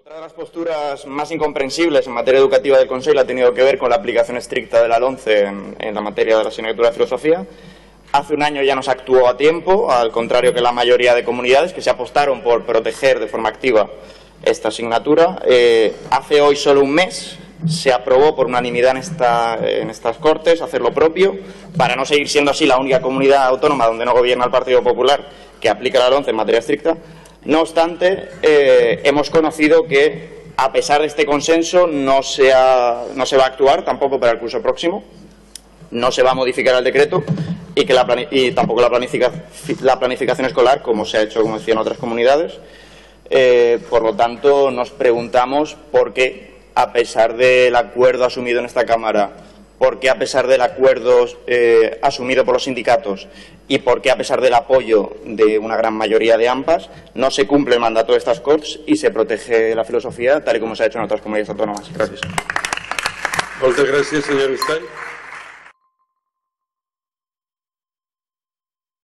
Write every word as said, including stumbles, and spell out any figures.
Otra de las posturas más incomprensibles en materia educativa del Consell ha tenido que ver con la aplicación estricta de la LOMCE en, en la materia de la asignatura de filosofía. Hace un año ya no se actuó a tiempo, al contrario que la mayoría de comunidades que se apostaron por proteger de forma activa esta asignatura. Eh, hace hoy solo un mes se aprobó por unanimidad en, esta, en estas Cortes hacer lo propio, para no seguir siendo así la única comunidad autónoma donde no gobierna el Partido Popular que aplica la LOMCE en materia estricta. No obstante, eh, hemos conocido que, a pesar de este consenso, no se, ha, no se va a actuar tampoco para el curso próximo, no se va a modificar el decreto y, que la, y tampoco la, planifica, la planificación escolar, como se ha hecho, como decía, en otras comunidades. Eh, por lo tanto, nos preguntamos por qué, a pesar del acuerdo asumido en esta Cámara, por qué, a pesar del acuerdo eh, asumido por los sindicatos y por qué, a pesar del apoyo de una gran mayoría de AMPAs, no se cumple el mandato de estas Corts y se protege la filosofía tal y como se ha hecho en otras comunidades autónomas. Gracias. Moltes gràcies, senyor Stein.